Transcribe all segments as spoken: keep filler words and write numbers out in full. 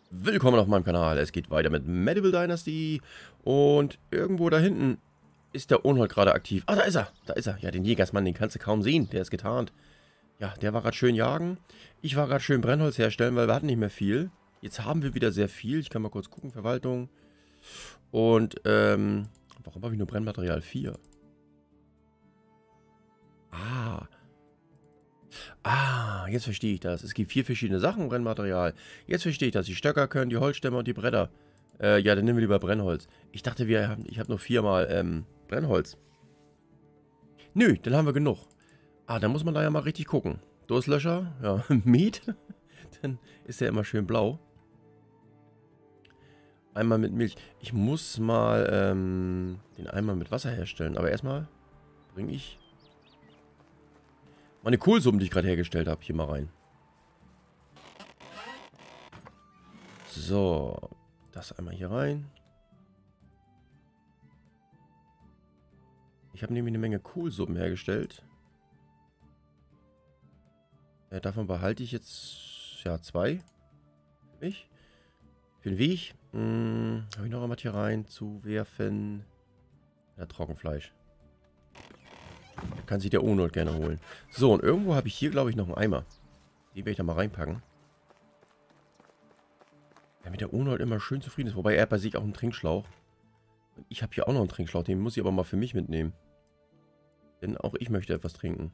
Willkommen auf meinem Kanal. Es geht weiter mit Medieval Dynasty. Und irgendwo da hinten ist der Unhold gerade aktiv. Ah, da ist er. Da ist er. Ja, den Jägersmann, den kannst du kaum sehen. Der ist getarnt. Ja, der war gerade schön jagen. Ich war gerade schön Brennholz herstellen, weil wir hatten nicht mehr viel. Jetzt haben wir wieder sehr viel. Ich kann mal kurz gucken. Verwaltung. Und, ähm... warum habe ich nur Brennmaterial vier? Ah. Ah, jetzt verstehe ich das. Es gibt vier verschiedene Sachen, Brennmaterial. Jetzt verstehe ich das. Die Stöcker können, die Holzstämme und die Bretter. Äh, ja, dann nehmen wir lieber Brennholz. Ich dachte, wir haben, ich habe nur viermal ähm, Brennholz. Nö, dann haben wir genug. Ah, da muss man da ja mal richtig gucken. Durstlöscher, ja, Miet. Dann ist der immer schön blau. Einmal mit Milch. Ich muss mal ähm, den Eimer mit Wasser herstellen. Aber erstmal bringe ich meine Kohlsuppen, die ich gerade hergestellt habe, hier mal rein. So, das einmal hier rein. Ich habe nämlich eine Menge Kohlsuppen hergestellt. Ja, davon behalte ich jetzt, ja, zwei. Für mich. Für den Weg. Hm, habe ich noch einmal hier rein zu werfen. Ja, Trockenfleisch. Da kann sich der Unhold gerne holen. So, und irgendwo habe ich hier, glaube ich, noch einen Eimer. Den werde ich da mal reinpacken. Damit der Unhold immer schön zufrieden ist. Wobei er hat bei sich auch einen Trinkschlauch. Und ich habe hier auch noch einen Trinkschlauch. Den muss ich aber mal für mich mitnehmen. Denn auch ich möchte etwas trinken.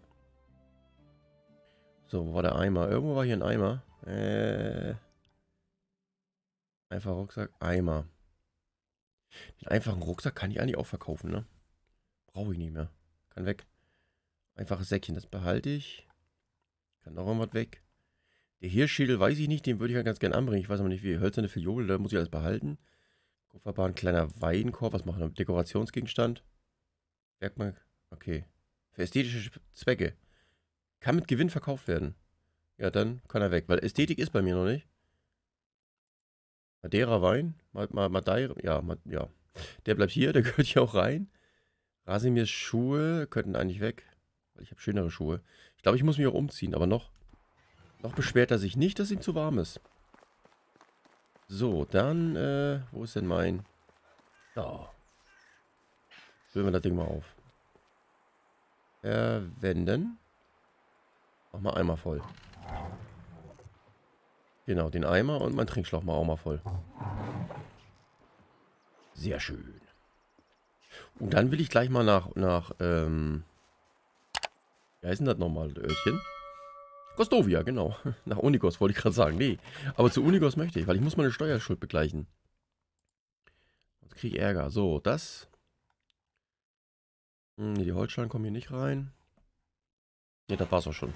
So, wo war der Eimer? Irgendwo war hier ein Eimer. Äh... Einfach Rucksack. Eimer. Den einfachen Rucksack kann ich eigentlich auch verkaufen, ne? Brauche ich nicht mehr. Kann weg. Einfaches Säckchen, das behalte ich. Kann auch irgendwas weg. Der Hirschschädel weiß ich nicht, den würde ich ja ganz gerne anbringen. Ich weiß aber nicht, wie hölzerne Fiole, da muss ich alles behalten. Kupferbahn, kleiner Weidenkorb, was machen wir? Dekorationsgegenstand. Werkbank, okay. Für ästhetische Zwecke. Kann mit Gewinn verkauft werden. Ja, dann kann er weg, weil Ästhetik ist bei mir noch nicht. Madeira Wein, Madeira, ja, ja. Der bleibt hier, der gehört hier auch rein. Rasimirs Schuhe könnten eigentlich weg. Weil ich habe schönere Schuhe. Ich glaube, ich muss mich auch umziehen, aber noch, noch beschwert er sich nicht, dass ihm zu warm ist. So, dann, äh, wo ist denn mein... Da. Füllen wir das Ding mal auf. Verwenden. Mach mal Eimer voll. Genau, den Eimer und mein Trinkschlauch mal auch mal voll. Sehr schön. Und dann will ich gleich mal nach, nach, ähm... wie heißt denn das nochmal, Örtchen? Kostovia, genau. Nach Unigos wollte ich gerade sagen. Nee, aber zu Unigos möchte ich, weil ich muss meine Steuerschuld begleichen. Sonst kriege ich Ärger. So, das. Hm, die Holzschalen kommen hier nicht rein. Ne, das war's auch schon.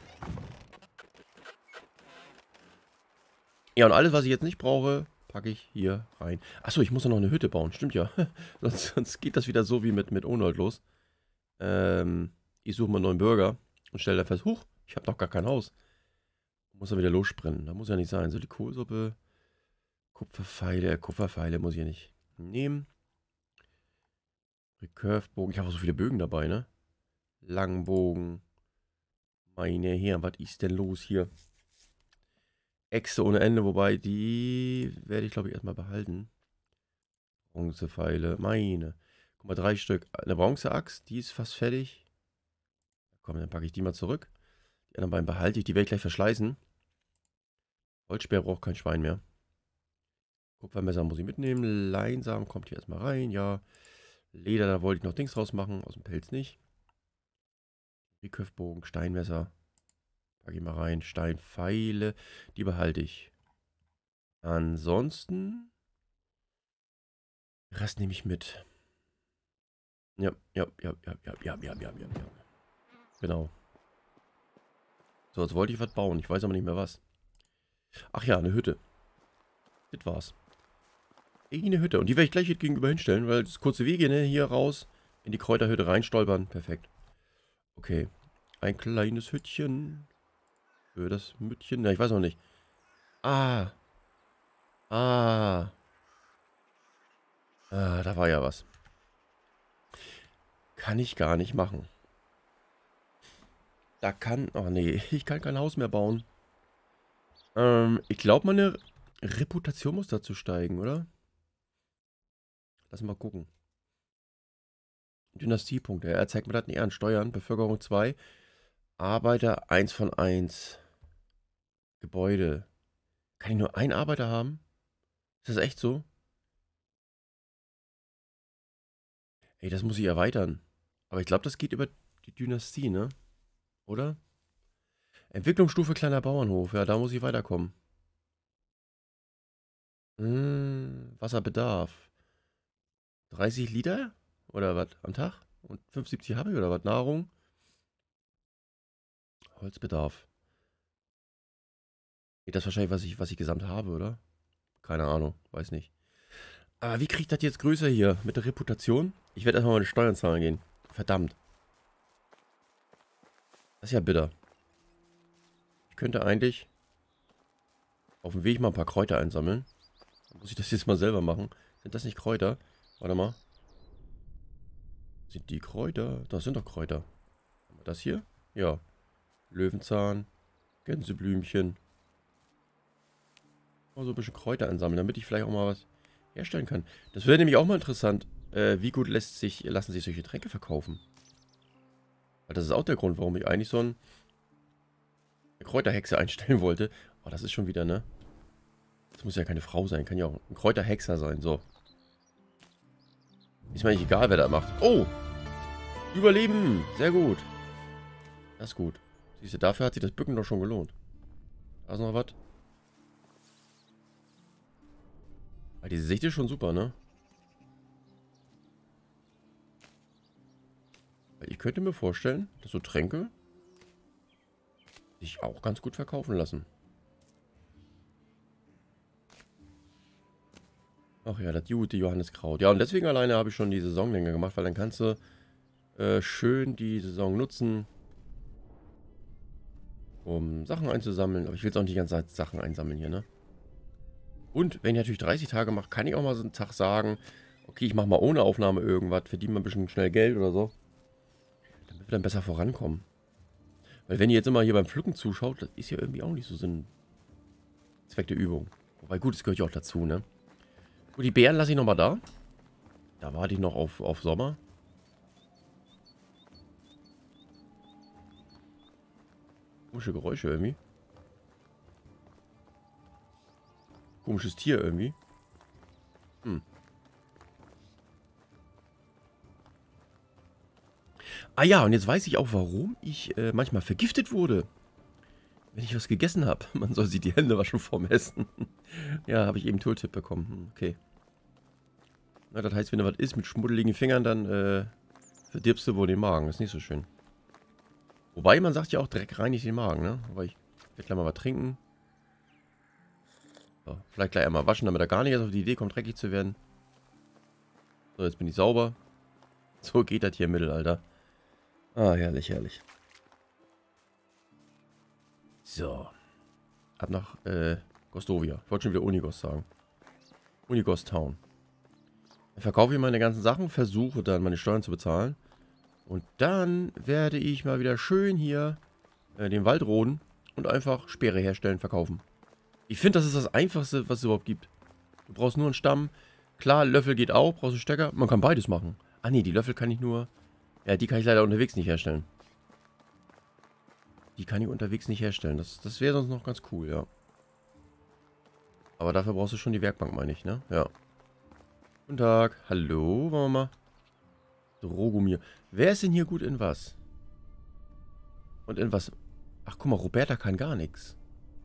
Ja, und alles, was ich jetzt nicht brauche, packe ich hier rein. Achso, ich muss ja noch eine Hütte bauen. Stimmt ja. sonst, sonst geht das wieder so wie mit, mit Unhold los. Ähm, ich suche mal einen neuen Bürger und stelle da fest, huch, ich habe doch gar kein Haus. Muss er wieder lossprinten. Da muss ja nicht sein. So, die Kohlsuppe. Kupferpfeile. Kupferpfeile muss ich ja nicht nehmen. Recurve-Bogen. Ich habe auch so viele Bögen dabei, ne? Langbogen. Meine Herren, was ist denn los hier? Echse ohne Ende, wobei die werde ich, glaube ich, erstmal behalten. Bronzepfeile. Meine. Guck mal, drei Stück. Eine Bronzeaxt, die ist fast fertig. Komm, dann packe ich die mal zurück. Die anderen beiden behalte ich. Die werde ich gleich verschleißen. Holzspeer braucht kein Schwein mehr. Kupfermesser muss ich mitnehmen. Leinsamen kommt hier erstmal rein. Ja. Leder, da wollte ich noch Dings draus machen. Aus dem Pelz nicht. Recurve-Bogen, Steinmesser. Packe ich mal rein. Steinpfeile. Die behalte ich. Ansonsten. Den Rest nehme ich mit. Ja, ja, ja, ja, ja, ja, ja, ja, ja. Genau. So, jetzt wollte ich was bauen. Ich weiß aber nicht mehr was. Ach ja, eine Hütte. Das war's. Eine Hütte. Und die werde ich gleich hier gegenüber hinstellen, weil das kurze Wege, ne, hier raus, in die Kräuterhütte reinstolpern. Perfekt. Okay. Ein kleines Hüttchen. Für das Müttchen. Na, ich weiß noch nicht. Ah. Ah. Ah, da war ja was. Kann ich gar nicht machen. Da kann... Oh nee, ich kann kein Haus mehr bauen. Ähm, ich glaube, meine Reputation muss dazu steigen, oder? Lass mal gucken. Dynastiepunkte. Er zeigt mir das nicht an. Steuern, Bevölkerung zwei. Arbeiter eins von eins. Gebäude. Kann ich nur einen Arbeiter haben? Ist das echt so? Ey, das muss ich erweitern. Aber ich glaube, das geht über die Dynastie, ne? Oder? Entwicklungsstufe kleiner Bauernhof. Ja, da muss ich weiterkommen. Hm, Wasserbedarf. dreißig Liter? Oder was? Am Tag? Und fünfundsiebzig habe ich oder was? Nahrung? Holzbedarf. Geht das wahrscheinlich, was ich, was ich gesamt habe, oder? Keine Ahnung. Weiß nicht. Aber wie kriege ich das jetzt größer hier? Mit der Reputation? Ich werde erstmal meine Steuern zahlen gehen. Verdammt. Das ist ja bitter. Ich könnte eigentlich auf dem Weg mal ein paar Kräuter einsammeln. Dann muss ich das jetzt mal selber machen. Sind das nicht Kräuter? Warte mal. Sind die Kräuter? Das sind doch Kräuter. Haben wir das hier? Ja. Löwenzahn. Gänseblümchen. Mal so ein bisschen Kräuter einsammeln, damit ich vielleicht auch mal was herstellen kann. Das wäre nämlich auch mal interessant. Äh, wie gut lässt sich, lassen sich solche Tränke verkaufen? Weil das ist auch der Grund, warum ich eigentlich so ein eine Kräuterhexe einstellen wollte. Oh, das ist schon wieder, ne? Das muss ja keine Frau sein. Kann ja auch ein Kräuterhexer sein. So. Ist mir eigentlich egal, wer das macht. Oh! Überleben! Sehr gut. Das ist gut. Siehst du, dafür hat sich das Bücken doch schon gelohnt. Da ist noch was. Aber diese Sicht ist schon super, ne? Weil ich könnte mir vorstellen, dass so Tränke sich auch ganz gut verkaufen lassen. Ach ja, das gute Johanniskraut. Ja, und deswegen alleine habe ich schon die Saisonlänge gemacht, weil dann kannst du äh, schön die Saison nutzen, um Sachen einzusammeln. Aber ich will jetzt auch nicht die ganze Zeit Sachen einsammeln hier, ne? Und wenn ich natürlich dreißig Tage mache, kann ich auch mal so einen Tag sagen, okay, ich mache mal ohne Aufnahme irgendwas, verdiene mal ein bisschen schnell Geld oder so. Damit wir dann besser vorankommen. Weil wenn ihr jetzt immer hier beim Pflücken zuschaut, das ist ja irgendwie auch nicht so Sinn. Zweck der Übung. Wobei gut, das gehört ja auch dazu, ne? Gut, die Beeren lasse ich nochmal da. Da warte ich noch auf, auf Sommer. Komische Geräusche irgendwie. Komisches Tier irgendwie. Hm. Ah ja, und jetzt weiß ich auch, warum ich äh, manchmal vergiftet wurde. Wenn ich was gegessen habe. Man soll sich die Hände waschen vorm Essen. Ja, habe ich eben Tooltip bekommen. Hm, okay. Na, das heißt, wenn da was ist mit schmuddeligen Fingern, dann äh, verdirbst du wohl den Magen. Ist nicht so schön. Wobei, man sagt ja auch, Dreck reinigt den Magen, ne? Aber ich werde gleich mal was trinken. So, vielleicht gleich einmal waschen, damit er gar nicht erst auf die Idee kommt, dreckig zu werden. So, jetzt bin ich sauber. So geht das hier im Mittelalter. Ah, herrlich, herrlich. So. Ab nach, äh, Gostovia. Ich wollte schon wieder Unigos sagen. Unigos Town. Dann verkaufe ich meine ganzen Sachen, versuche dann meine Steuern zu bezahlen. Und dann werde ich mal wieder schön hier äh, den Wald roden und einfach Speere herstellen, verkaufen. Ich finde, das ist das Einfachste, was es überhaupt gibt. Du brauchst nur einen Stamm. Klar, Löffel geht auch, brauchst einen Stecker. Man kann beides machen. Ah nee, die Löffel kann ich nur... Ja, die kann ich leider unterwegs nicht herstellen. Die kann ich unterwegs nicht herstellen. Das, das wäre sonst noch ganz cool, ja. Aber dafür brauchst du schon die Werkbank, meine ich, ne? Ja. Guten Tag. Hallo, wollen wir mal... Drogomir. Wer ist denn hier gut in was? Und in was... Ach, guck mal, Roberta kann gar nichts.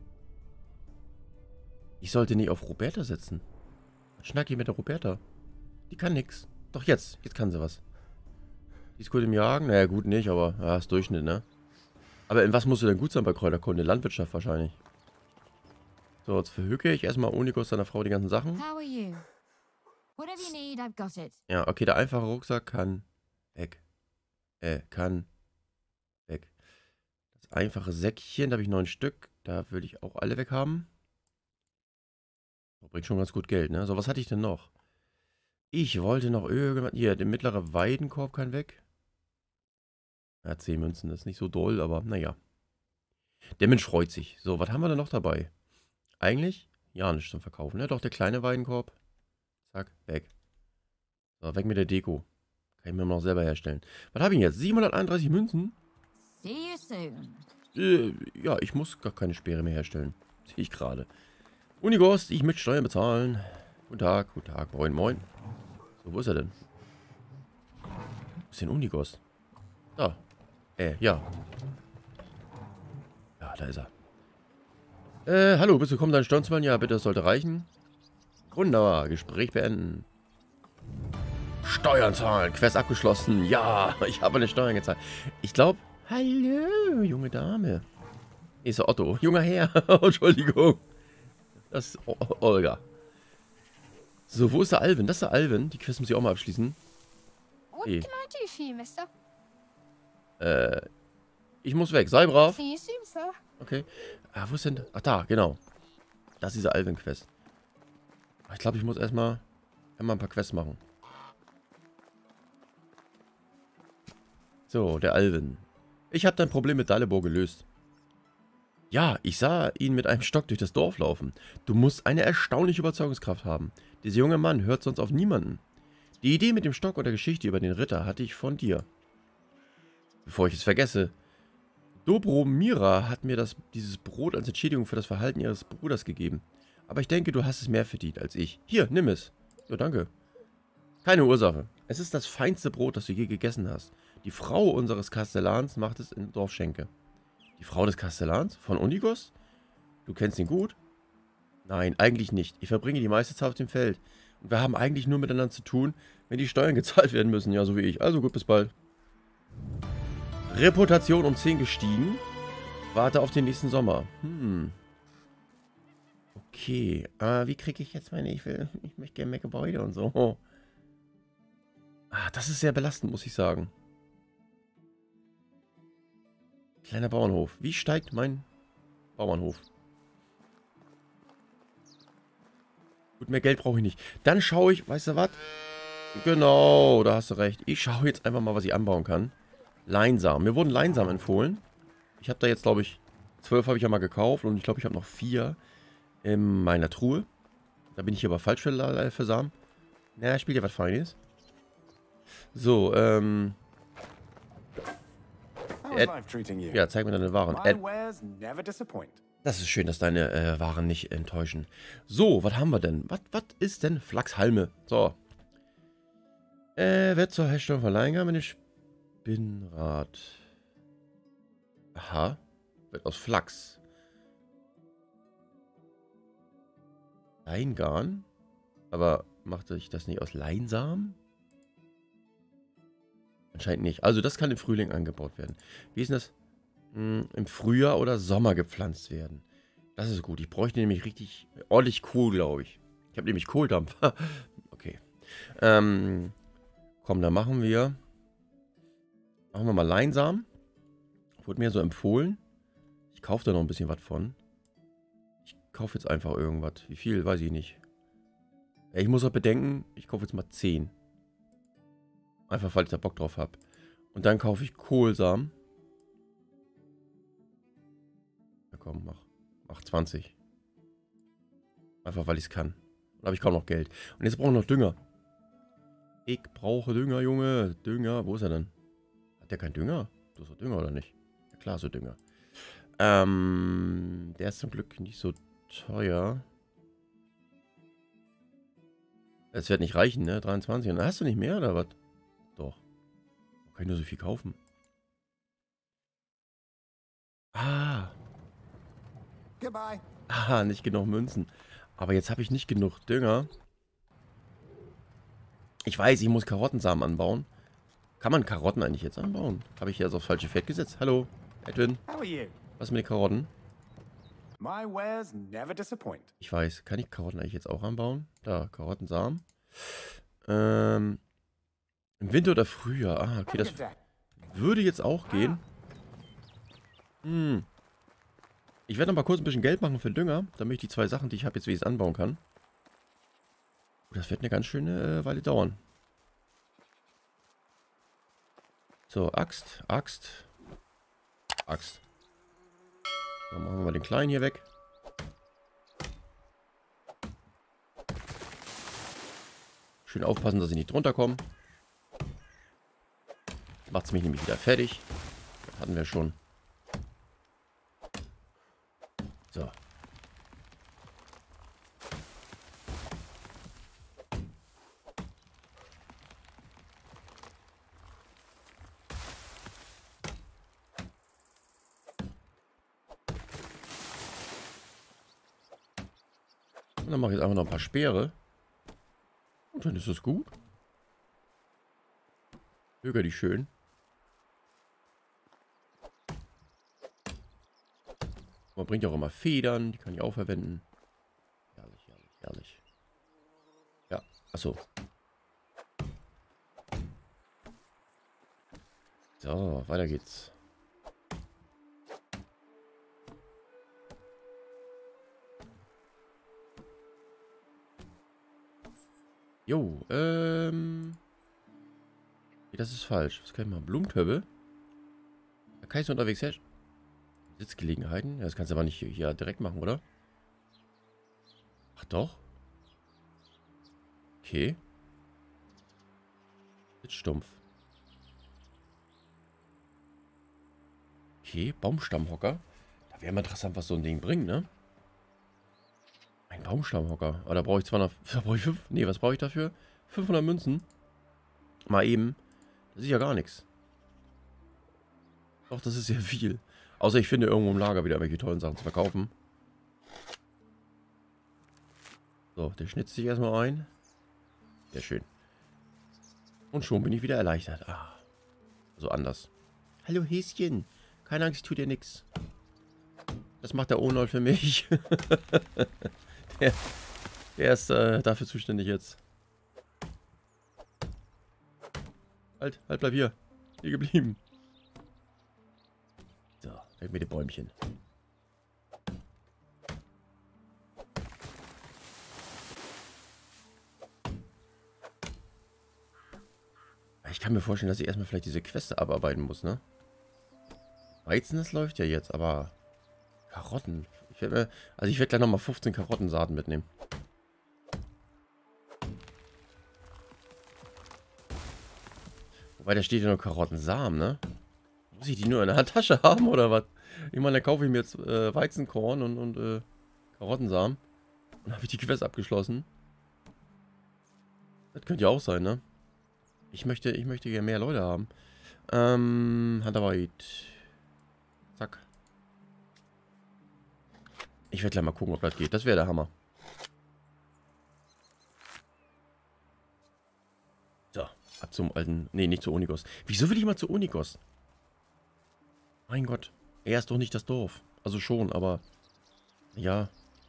Ich sollte nicht auf Roberta setzen. Was schnack ich mit der Roberta? Die kann nix. Doch jetzt. Jetzt kann sie was. Die ist gut im Jagen? Naja, gut nicht, aber... Ja, ist Durchschnitt, ne? Aber in was musst du denn gut sein bei Kräuterkunde? Landwirtschaft wahrscheinlich. So, jetzt verhücke ich erstmal Unigos seiner Frau die ganzen Sachen. How are you? Whatever you need, I've got it. Ja, okay, der einfache Rucksack kann weg. Äh, kann weg. Das einfache Säckchen, da habe ich neun Stück. Da würde ich auch alle weg haben. Bringt schon ganz gut Geld, ne? So, was hatte ich denn noch? Ich wollte noch irgendwas... Hier, der mittlere Weidenkorb kann weg. Ja, zehn Münzen, das ist nicht so doll, aber naja. Der Mensch freut sich. So, was haben wir denn noch dabei? Eigentlich, Ja, nicht zum Verkaufen. Ja, doch, der kleine Weidenkorb. Zack, weg. So, weg mit der Deko. Kann ich mir noch selber herstellen. Was habe ich jetzt? siebenhunderteinunddreißig Münzen? See you soon. Äh, ja, ich muss gar keine Speere mehr herstellen. Sehe ich gerade. Unigost, ich möchte Steuern bezahlen. Guten Tag, guten Tag, moin, moin. So, wo ist er denn? Wo ist denn Unigost? Da. Äh, ja. Ja, da ist er. Äh, hallo, bist du gekommen, deinen Steuern zu zahlen? Ja, bitte, das sollte reichen. Wunderbar, Gespräch beenden. Steuern zahlen, Quest abgeschlossen. Ja, ich habe eine Steuern gezahlt. Ich glaube, hallo, junge Dame. Ist der Otto, junger Herr. Entschuldigung. Das ist o Olga. So, wo ist der Alvin? Das ist der Alvin. Die Quest muss ich auch mal abschließen. What Hey. can I do for you, mister? Äh, ich muss weg. Sei brav. See you soon, sir. Okay. Ah, wo ist denn... Ach, da, genau. Das ist diese Alvin-Quest. Ich glaube, ich muss erstmal einmal ein paar Quests machen. So, der Alvin. Ich habe dein Problem mit Dalibor gelöst. Ja, ich sah ihn mit einem Stock durch das Dorf laufen. Du musst eine erstaunliche Überzeugungskraft haben. Dieser junge Mann hört sonst auf niemanden. Die Idee mit dem Stock und der Geschichte über den Ritter hatte ich von dir. Bevor ich es vergesse. Dobromira hat mir das, dieses Brot als Entschädigung für das Verhalten ihres Bruders gegeben. Aber ich denke, du hast es mehr verdient als ich. Hier, nimm es. Ja, danke. Keine Ursache. Es ist das feinste Brot, das du je gegessen hast. Die Frau unseres Kastellans macht es in Dorfschenke. Die Frau des Kastellans? Von Unigos? Du kennst ihn gut? Nein, eigentlich nicht. Ich verbringe die meiste Zeit auf dem Feld. Und wir haben eigentlich nur miteinander zu tun, wenn die Steuern gezahlt werden müssen. Ja, so wie ich. Also gut, bis bald. Reputation um zehn gestiegen. Warte auf den nächsten Sommer. Hm. Okay. Ah, wie kriege ich jetzt meine... Ich will... Ich möchte gerne mehr Gebäude und so. Oh. Ah, das ist sehr belastend, muss ich sagen. Kleiner Bauernhof. Wie steigt mein Bauernhof? Gut, mehr Geld brauche ich nicht. Dann schaue ich... Weißt du was? Genau, da hast du recht. Ich schaue jetzt einfach mal, was ich anbauen kann. Leinsamen. Mir wurden Leinsamen empfohlen. Ich habe da jetzt, glaube ich, zwölf habe ich ja mal gekauft. Und ich glaube, ich habe noch vier in meiner Truhe. Da bin ich aber falsch für, für Samen. Na, spielt ja was Feines. So, ähm... Ed, ja, zeig mir deine Waren. Ed, das ist schön, dass deine äh, Waren nicht enttäuschen. So, was haben wir denn? Was ist denn Flachshalme? So. Äh, wird zur Herstellung von Leingarn mit Spinnrad. Aha. Wird aus Flachs. Leingarn? Aber machte ich das nicht aus Leinsamen? Anscheinend nicht. Also das kann im Frühling angebaut werden. Wie ist denn das? Hm, im Frühjahr oder Sommer gepflanzt werden. Das ist gut. Ich bräuchte nämlich richtig ordentlich Kohl, glaube ich. Ich habe nämlich Kohldampf. Okay. Ähm, komm, dann machen wir... Machen wir mal Leinsamen. Wurde mir so empfohlen. Ich kaufe da noch ein bisschen was von. Ich kaufe jetzt einfach irgendwas. Wie viel? Weiß ich nicht. Ich muss auch bedenken, ich kaufe jetzt mal zehn. Einfach, weil ich da Bock drauf habe. Und dann kaufe ich Kohlsamen. Ja komm, mach, mach zwanzig. Einfach, weil ich es kann. Dann habe ich kaum noch Geld. Und jetzt brauche ich noch Dünger. Ich brauche Dünger, Junge. Dünger, wo ist er denn? Hat der keinen Dünger? Du hast doch Dünger, oder nicht? Ja klar, so Dünger. Ähm, der ist zum Glück nicht so teuer. Es wird nicht reichen, ne? dreiundzwanzig. Und hast du nicht mehr, oder was? Doch. Kann ich nur so viel kaufen? Ah. Goodbye. Ah, nicht genug Münzen. Aber jetzt habe ich nicht genug Dünger. Ich weiß, ich muss Karottensamen anbauen. Kann man Karotten eigentlich jetzt anbauen? Habe ich hier also aufs falsche Feld gesetzt? Hallo, Edwin. How are you? Was mit den Karotten? My wares never disappoint. Ich weiß, kann ich Karotten eigentlich jetzt auch anbauen? Da, Karottensamen. Ähm... Im Winter oder Frühjahr? Ah, okay, das würde jetzt auch gehen. Hm. Ich werde noch mal kurz ein bisschen Geld machen für Dünger, damit ich die zwei Sachen, die ich habe, jetzt wenigstens anbauen kann. Das wird eine ganz schöne äh, Weile dauern. So, Axt, Axt, Axt. Dann machen wir mal den kleinen hier weg. Schön aufpassen, dass ich nicht drunter komme. Macht es mich nämlich wieder fertig. Das hatten wir schon. So. Und dann mache ich jetzt einfach noch ein paar Speere. Und dann ist es gut. Möge die schön. Man bringt ja auch immer Federn, die kann ich auch verwenden. Herrlich, herrlich, herrlich. Ja, achso. So, weiter geht's. Jo, ähm... das ist falsch. Was kann ich machen? Blumentöbel? Da kann ich so unterwegs her... Sitzgelegenheiten? Ja, das kannst du aber nicht hier, hier direkt machen, oder? Ach doch. Okay. Sitzstumpf. Okay, Baumstammhocker. Da wäre mal interessant, was so ein Ding bringt, ne? Ein Baumstammhocker. Aber da brauche ich zweihundert... Da brauche ich fünf... Nee, was brauche ich dafür? fünfhundert Münzen. Mal eben. Das ist ja gar nichts. Doch, das ist ja viel. Außer ich finde irgendwo im Lager wieder welche tollen Sachen zu verkaufen. So, der schnitzt sich erstmal ein. Sehr schön. Und schon bin ich wieder erleichtert. Ah, so anders. Hallo Häschen. Keine Angst, tut dir nichts. Das macht der Onol für mich. der, der ist äh, dafür zuständig jetzt. Halt, halt, bleib hier. Hier geblieben. So, weg mit dem Bäumchen. Ich kann mir vorstellen, dass ich erstmal vielleicht diese Queste abarbeiten muss, ne? Weizen, das läuft ja jetzt, aber Karotten. Ich werde, also ich werde gleich nochmal fünfzehn Karottensaaten mitnehmen. Wobei, da steht ja nur Karottensamen, ne? Muss ich die nur in der Tasche haben, oder was? Ich meine, da kaufe ich mir jetzt äh, Weizenkorn und, und äh, Karottensamen. Und dann habe ich die Quest abgeschlossen. Das könnte ja auch sein, ne? Ich möchte, ich möchte gerne mehr Leute haben. Ähm, Handarbeit. Zack. Ich werde gleich mal gucken, ob das geht. Das wäre der Hammer. So, ab zum alten... Nee, nicht zu Onigos. Wieso will ich mal zu Onigos? Mein Gott. Er ist doch nicht das Dorf. Also schon, aber... Ja.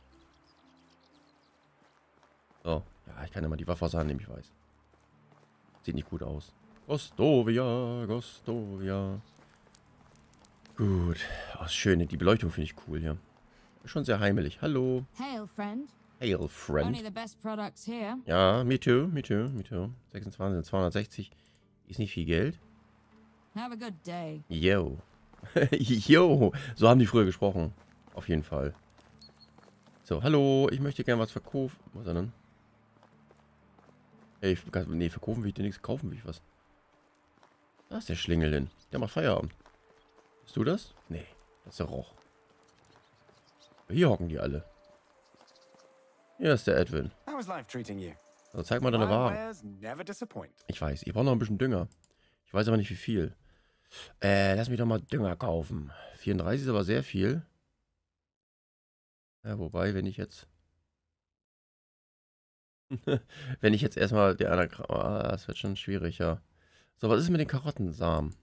So. Ja, ich kann ja mal die Waffe aus der Hand nehmen, ich weiß. Sieht nicht gut aus. Gostovia, Gostovia. Gut. Oh, schön. Die Beleuchtung finde ich cool hier. Schon sehr heimelig. Hallo. Hail, friend. Hail, friend. Only the best products here. Ja, me too, me too, me too. sechsundzwanzig, zweihundertsechzig. Ist nicht viel Geld. Have a good day. Yo. Yo. So haben die früher gesprochen. Auf jeden Fall. So, hallo. Ich möchte gerne was verkaufen. Was ist er denn? Ey, ich, nee, verkaufen will ich dir nichts, kaufen will ich was. Da ist der Schlingel hin. Der macht Feierabend. Bist du das? Nee, das ist der Roch. Hier hocken die alle. Hier ist der Edwin. How is life treating you? Also zeig mal deine My Ware. wares never disappoint. Ich weiß, ihr braucht noch ein bisschen Dünger. Ich weiß aber nicht wie viel. Äh, lass mich doch mal Dünger kaufen. vierunddreißig ist aber sehr viel. Ja, wobei, wenn ich jetzt... wenn ich jetzt erstmal der einer... Ah, das wird schon schwierig, ja. So, was ist mit den Karottensamen?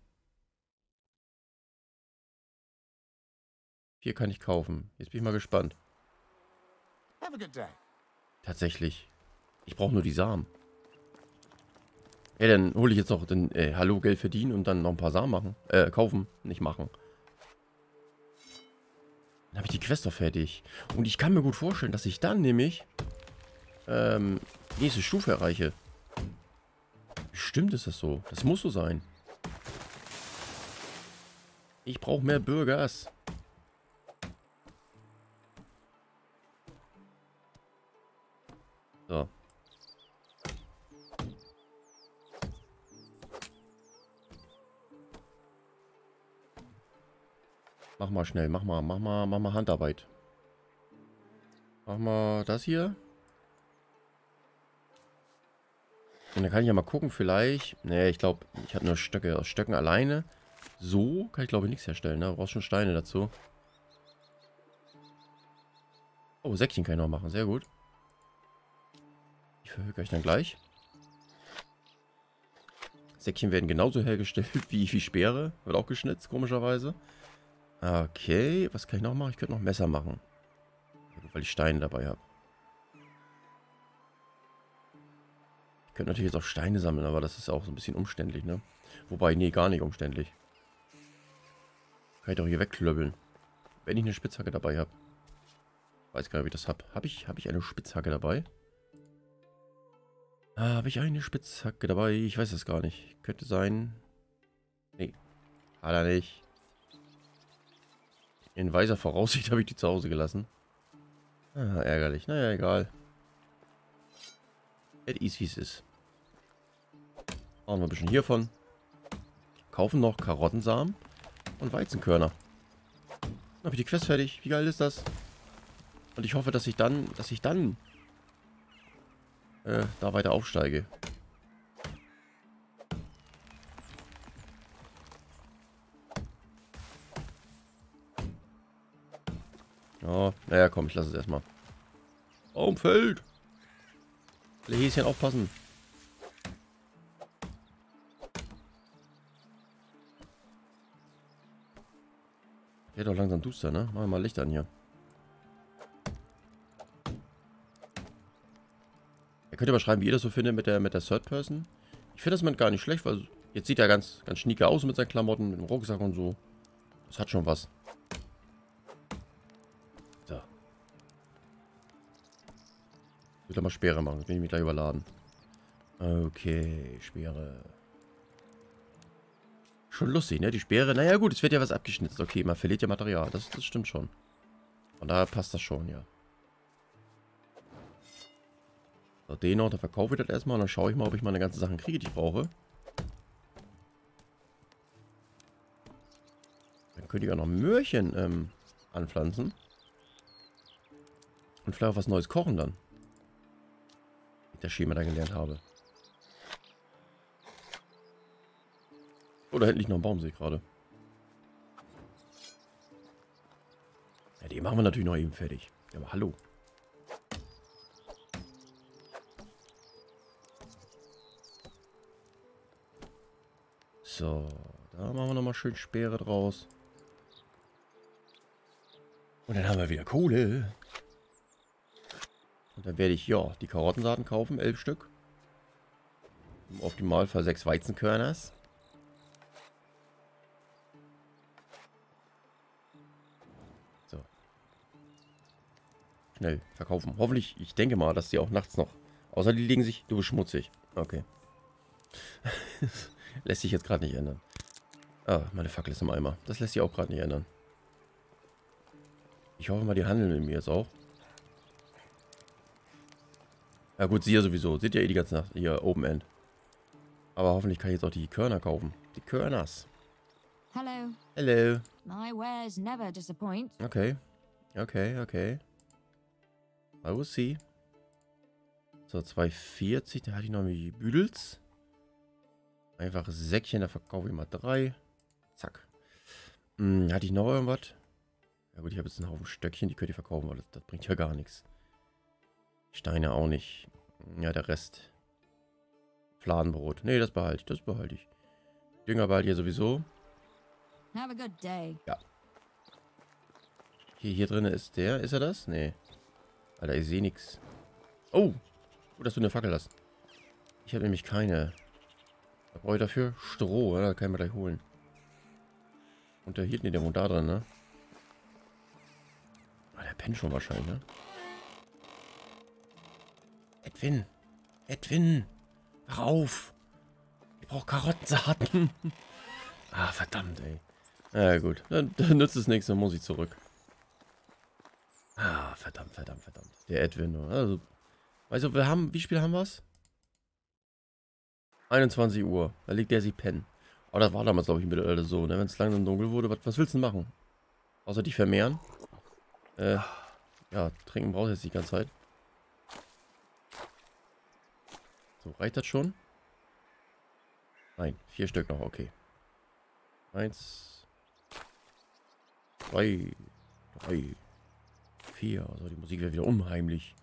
Hier kann ich kaufen. Jetzt bin ich mal gespannt. Have a good day. Tatsächlich. Ich brauche nur die Samen. Ja, dann hole ich jetzt noch den äh, Hallo Geld verdienen und dann noch ein paar Samen machen. Äh, kaufen, nicht machen. Dann habe ich die Quest doch fertig. Und ich kann mir gut vorstellen, dass ich dann nämlich ähm, die nächste Stufe erreiche. Bestimmt ist das so. Das muss so sein. Ich brauche mehr Bürgers. So. Mach mal schnell, mach mal, mach mal, mach mal Handarbeit. Mach mal das hier. Und dann kann ich ja mal gucken, vielleicht. Nee, ich glaube, ich habe nur Stöcke. Aus Stöcken alleine. So kann ich, glaube ich, nichts herstellen. Ne? Du brauchst schon Steine dazu. Oh, Säckchen kann ich noch machen. Sehr gut. Die verhökere ich dann gleich. Säckchen werden genauso hergestellt wie, wie Speere. Wird auch geschnitzt, komischerweise. Okay, was kann ich noch machen? Ich könnte noch Messer machen. Weil ich Steine dabei habe. Ich könnte natürlich jetzt auch Steine sammeln, aber das ist auch so ein bisschen umständlich, ne? Wobei, nee, gar nicht umständlich. Kann ich doch hier wegklöppeln. Wenn ich eine Spitzhacke dabei habe. Weiß gar nicht, ob ich das habe. Habe ich, hab ich eine Spitzhacke dabei? Ah, habe ich eine Spitzhacke dabei? Ich weiß es gar nicht. Könnte sein. Nee. Hat er nicht. In weiser Voraussicht habe ich die zu Hause gelassen. Ah, ärgerlich. Naja, egal. Es ist, wie es ist. Machen wir ein bisschen hiervon. Kaufen noch Karottensamen und Weizenkörner. Dann habe ich die Quest fertig. Wie geil ist das? Und ich hoffe, dass ich dann, dass ich dann äh, da weiter aufsteige. Ja, naja, komm, ich lasse es erstmal. Baumfeld! Alle Häschen aufpassen. Wird doch langsam duster, ne? Machen wir mal Licht an hier. Ihr könnt ja mal schreiben, wie ihr das so findet mit der, mit der Third Person. Ich finde das man gar nicht schlecht, weil jetzt sieht er ganz, ganz schnieke aus mit seinen Klamotten, mit dem Rucksack und so. Das hat schon was. So. Ich will doch mal Speere machen, bin ich mich gleich überladen. Okay, Speere. Schon lustig, ne? Die Speere. Naja gut, es wird ja was abgeschnitzt. Okay, man verliert ja Material. Das, das stimmt schon. Von daher passt das schon, ja. So, den noch, dann verkaufe ich das erstmal. Und dann schaue ich mal, ob ich meine ganzen Sachen kriege, die ich brauche. Dann könnte ich auch noch Möhrchen ähm, anpflanzen. Und vielleicht auch was Neues kochen dann. Mit der Schema da gelernt habe. Oder endlich noch ein Baum, sehe ich gerade. Ja, die machen wir natürlich noch eben fertig. Ja, aber hallo. So, da machen wir nochmal schön Speere draus. Und dann haben wir wieder Kohle. Und dann werde ich, ja, die Karottensaaten kaufen, elf Stück. Im Optimalfall sechs Weizenkörners. So. Schnell verkaufen. Hoffentlich, ich denke mal, dass die auch nachts noch... Außer die legen sich... Du bist schmutzig. Okay. Lässt sich jetzt gerade nicht ändern. Ah, meine Fackel ist im Eimer. Das lässt sich auch gerade nicht ändern. Ich hoffe mal, die handeln mit mir jetzt auch. Ja gut, sie ja sowieso. Seht ihr eh die ganze Nacht hier Open End. Aber hoffentlich kann ich jetzt auch die Körner kaufen. Die Körners. Hello. Hello. My wares never disappoint. Okay. Okay, okay. I will see. So, zwei vierzig. Da hatte ich noch die Büdels. Einfaches Säckchen. Da verkaufe ich mal drei. Zack. Hm, hatte ich noch irgendwas? Ja gut, ich habe jetzt einen Haufen Stöckchen. Die könnt ihr verkaufen, weil das, das bringt ja gar nichts. Steine auch nicht. Ja, der Rest. Fladenbrot. Nee, das behalte ich. Das behalte ich. Dünger behalte ich ja sowieso. Have a good day. Ja. Hier, hier drin ist der. Ist er das? Nee. Alter, ich sehe nichts. Oh. Gut, dass du eine Fackel hast. Ich habe nämlich keine. Was brauche ich dafür? Stroh, oder? Da kann ich mir gleich holen. Und der hier, nee, der wohnt da drin, ne? Ah, der pennt schon wahrscheinlich, ne? Edwin. Edwin. Wach auf. Ich brauche Karottensaaten. Ah, verdammt, ey. Ja, gut. Dann, dann nützt es nichts, dann muss ich zurück. Ah, verdammt, verdammt, verdammt. Der Edwin. Also, weißt du, wir haben, wie spät haben wir es? einundzwanzig Uhr. Da liegt der sich pennen. Aber das war damals, glaube ich, im Mittelalter so, ne? Wenn es langsam dunkel wurde, was, was willst du denn machen? Außer die vermehren. Äh, ja, trinken brauchst du jetzt die ganze Zeit. So, reicht das schon? Nein, vier Stück noch, okay. Eins, zwei, drei, vier. Also die Musik wird wieder unheimlich.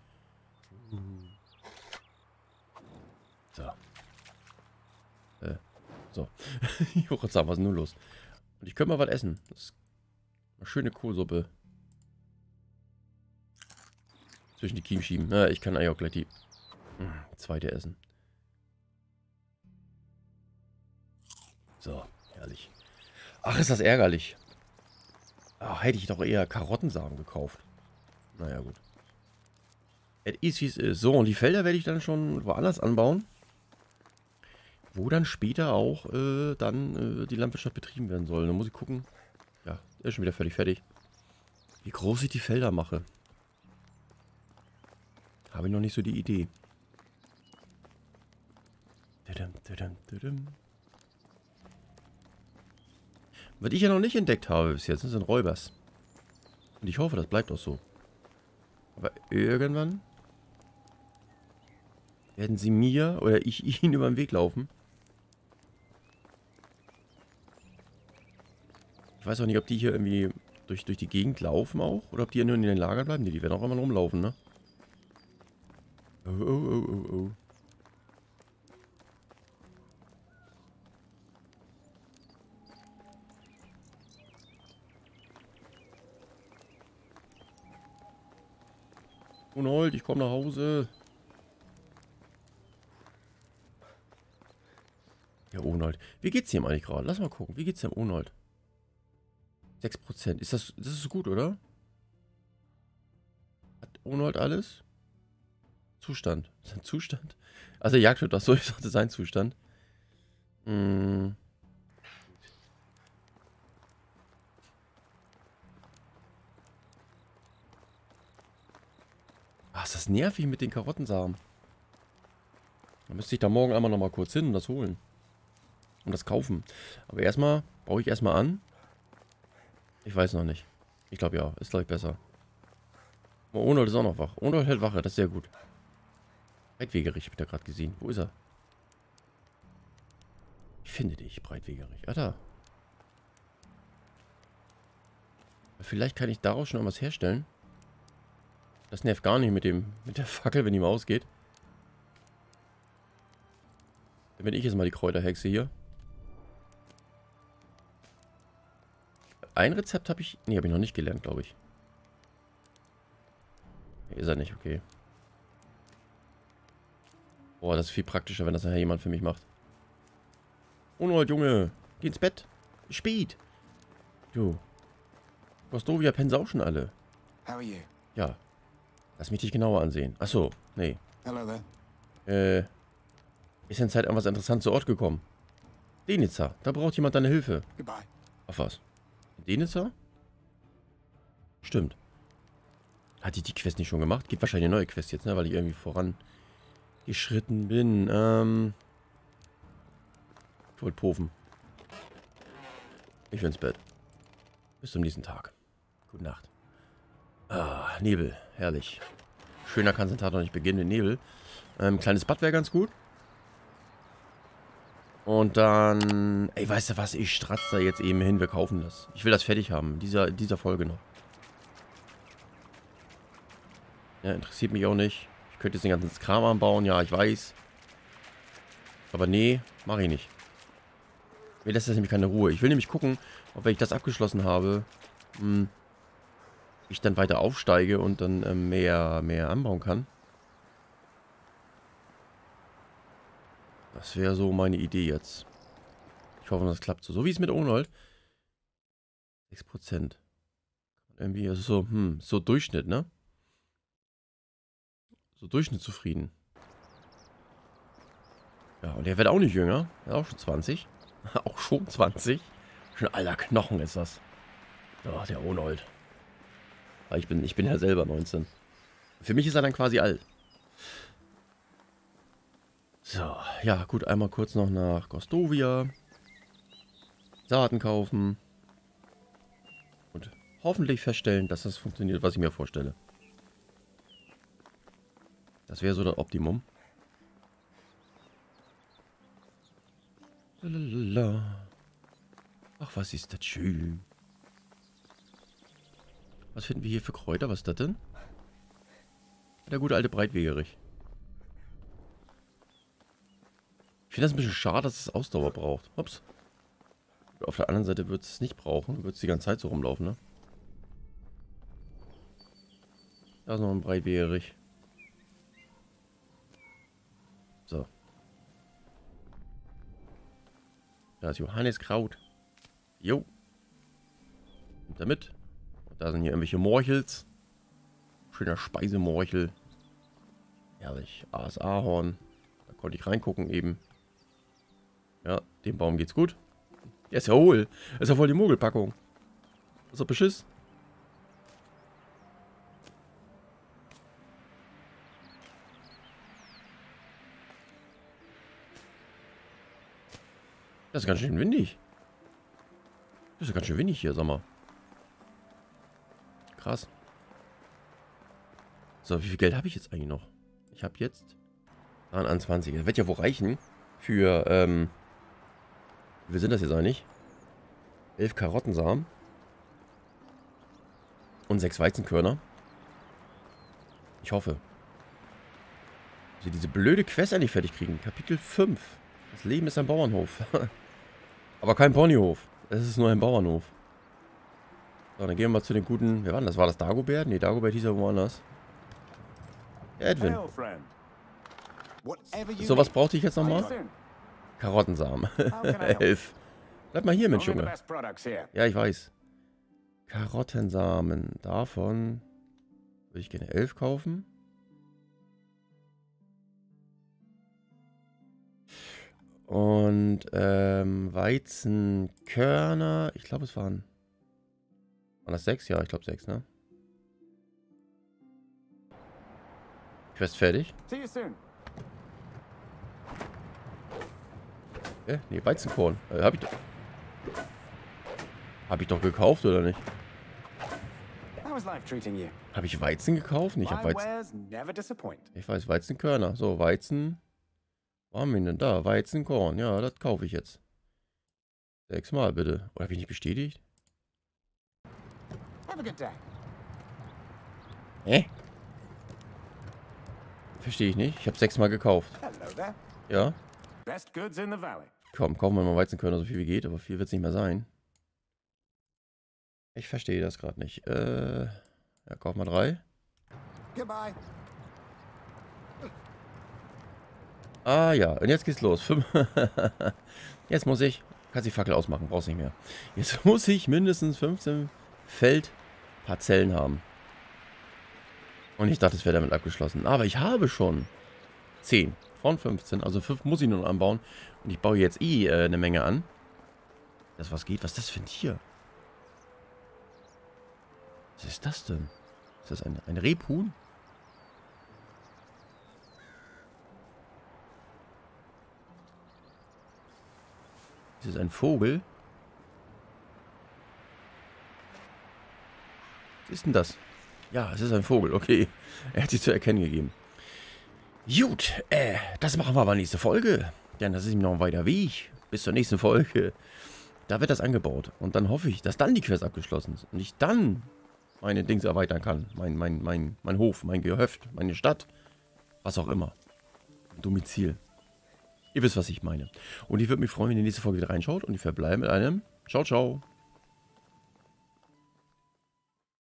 So. Äh, so. Ich wollte gerade sagen, was ist denn nun los? Und ich könnte mal was essen. Das ist eine schöne Kohlsuppe. Zwischen die Kiemen schieben. Ja, ich kann eigentlich auch gleich die mh, zweite essen. So, herrlich. Ach, ist das ärgerlich. Ach, hätte ich doch eher Karottensamen gekauft. Naja, gut. Es ist, wie es ist. So, und die Felder werde ich dann schon woanders anbauen. Wo dann später auch äh, dann äh, die Landwirtschaft betrieben werden soll. Dann muss ich gucken. Ja, ist schon wieder völlig fertig. Wie groß ich die Felder mache. Habe ich noch nicht so die Idee. Tudum, tudum, tudum. Was ich ja noch nicht entdeckt habe bis jetzt, sind Räubers. Und ich hoffe, das bleibt auch so. Aber irgendwann werden sie mir oder ich ihnen über den Weg laufen. Ich weiß auch nicht, ob die hier irgendwie durch, durch die Gegend laufen auch. Oder ob die nur in den Lagern bleiben. Nee, die werden auch immer rumlaufen, ne? Oh, oh, oh, oh, oh. Unold, ich komme nach Hause. Ja, Unold. Wie geht's ihm eigentlich gerade? Lass mal gucken. Wie geht's dem Unold? sechs Prozent. Ist das, das ist gut, oder? Hat Unold alles? Zustand. Sein Zustand? Also er jagt das so, ich sagte sein Zustand. Hm. Ach, ist das nervig mit den Karottensamen. Dann müsste ich da morgen einmal noch mal kurz hin und das holen. Und das kaufen. Aber erstmal baue ich erstmal an. Ich weiß noch nicht. Ich glaube ja, ist gleich besser. Oh, Unold ist auch noch wach. Unold hält Wache, das ist sehr gut. Breitwegerich habe ich da gerade gesehen. Wo ist er? Ich finde dich, Breitwegerich. Ah, da. Vielleicht kann ich daraus schon was herstellen. Das nervt gar nicht mit dem mit der Fackel, wenn die mal ausgeht. Dann bin ich jetzt mal die Kräuterhexe hier. Ein Rezept habe ich... Nee, habe ich noch nicht gelernt, glaube ich. Hier ist er nicht, okay. Boah, das ist viel praktischer, wenn das nachher jemand für mich macht. Unold, Junge. Geh ins Bett. Spät. Du. Gostovia pennen auch schon alle. How are you? Ja. Lass mich dich genauer ansehen. Achso, nee. Hello there. Äh. Ist in Zeit an was Interessantes zu Ort gekommen. Denitzer. Da braucht jemand deine Hilfe. Goodbye. Auf was? Denitzer? Stimmt. Hat die die Quest nicht schon gemacht? Gibt wahrscheinlich eine neue Quest jetzt, ne? Weil ich irgendwie vorangeschritten bin. Ähm. Ich wollte pofen. Ich will ins Bett. Bis zum nächsten Tag. Gute Nacht. Ah, Nebel. Herrlich. Schöner kann es den Tag noch nicht beginnen mit Nebel. Ähm, kleines Bad wäre ganz gut. Und dann... Ey, weißt du was? Ich stratze da jetzt eben hin. Wir kaufen das. Ich will das fertig haben. Dieser, dieser Folge noch. Ja, interessiert mich auch nicht. Ich könnte jetzt den ganzen Kram anbauen. Ja, ich weiß. Aber nee, mache ich nicht. Mir lässt das nämlich keine Ruhe. Ich will nämlich gucken, ob wenn ich das abgeschlossen habe, mh, ich dann weiter aufsteige und dann äh, mehr, mehr anbauen kann. Das wäre so meine Idee jetzt. Ich hoffe, das klappt so. So wie es mit Unold. sechs Prozent. Irgendwie, also so, hm, so Durchschnitt, ne? So Durchschnitt zufrieden. Ja, und der wird auch nicht jünger. Er ist auch schon zwanzig. Auch schon zwanzig. Schon alter Knochen ist das. Ja, der Unold. Ich bin, ich bin ja selber neunzehn. Für mich ist er dann quasi alt. So, ja, gut, einmal kurz noch nach Gostovia. Saaten kaufen. Und hoffentlich feststellen, dass das funktioniert, was ich mir vorstelle. Das wäre so das Optimum. Lalalala. Ach, was ist das schön. Was finden wir hier für Kräuter? Was ist das denn? Der gute alte Breitwegerich. Ich finde das ein bisschen schade, dass es Ausdauer braucht. Ups. Auf der anderen Seite wird es nicht brauchen. Wird es die ganze Zeit so rumlaufen, ne? Da ist noch ein Breitwegerich. So. Da ist Johanniskraut. Jo. Nimmt er mit. Und da sind hier irgendwelche Morchels. Schöner Speisemorchel. Herrlich. A S Ahorn. Da konnte ich reingucken eben. Ja, dem Baum geht's gut. Der ist ja hohl. Das ist ja voll die Mogelpackung. Das ist doch Beschiss. Das ist ganz schön windig. Das ist ganz schön windig hier, sag mal. Krass. So, wie viel Geld habe ich jetzt eigentlich noch? Ich habe jetzt einundzwanzig. Das wird ja wohl reichen für, ähm, wie viel sind das jetzt eigentlich? elf Karottensamen. Und sechs Weizenkörner. Ich hoffe. Dass wir diese blöde Quest endlich fertig kriegen. Kapitel fünf. Das Leben ist ein Bauernhof. Aber kein Ponyhof. Es ist nur ein Bauernhof. So, dann gehen wir mal zu den guten... Wer war denn das? War das Dagobert? Ne, Dagobert hieß ja woanders. Edwin. So, was brauchte ich jetzt nochmal? Karottensamen. elf. Bleib mal hier, Mensch, Junge. Ja, ich weiß. Karottensamen. Davon würde ich gerne elf kaufen. Und ähm, Weizenkörner. Ich glaube, es waren... Waren das sechs? Ja, ich glaube sechs, ne? Quest fertig. Äh, nee, Weizenkorn. Äh, hab ich doch. Hab ich doch gekauft, oder nicht? Habe ich Weizen gekauft? Nee, ich hab Weizen. Ich weiß, Weizenkörner. So, Weizen. Wo haben wir ihn denn da? Weizenkorn. Ja, das kaufe ich jetzt. Sechsmal bitte. Oder habe ich nicht bestätigt? Hä? Verstehe ich nicht. Ich habe sechsmal gekauft. Ja. Komm, kaufen wir mal Weizenkörner, so viel wie geht. Aber viel wird es nicht mehr sein. Ich verstehe das gerade nicht. Äh, ja, kauf mal drei. Goodbye. Ah ja, und jetzt geht's los. Fünf. Jetzt muss ich... Kannst die Fackel ausmachen, brauchst nicht mehr. Jetzt muss ich mindestens fünfzehn Feldparzellen haben. Und ich dachte, es wäre damit abgeschlossen. Aber ich habe schon zehn von fünfzehn. Also fünf muss ich nur noch anbauen. Und ich baue jetzt eh äh, eine Menge an. Das was geht? Was ist das für ein Tier? Was ist das denn? Ist das ein, ein Rebhuhn? Ist das ein Vogel? Was ist denn das? Ja, es ist ein Vogel, okay. Er hat sich zu erkennen gegeben. Gut, äh, das machen wir aber nächste Folge. Denn das ist ihm noch ein weiter Weg. Bis zur nächsten Folge. Da wird das angebaut. Und dann hoffe ich, dass dann die Quest abgeschlossen ist. Und ich dann meine Dings erweitern kann. Mein, mein, mein, mein Hof, mein Gehöft, meine Stadt. Was auch immer. Domizil. Ihr wisst, was ich meine. Und ich würde mich freuen, wenn ihr in die nächste Folge wieder reinschaut. Und ich verbleibe mit einem Ciao, ciao.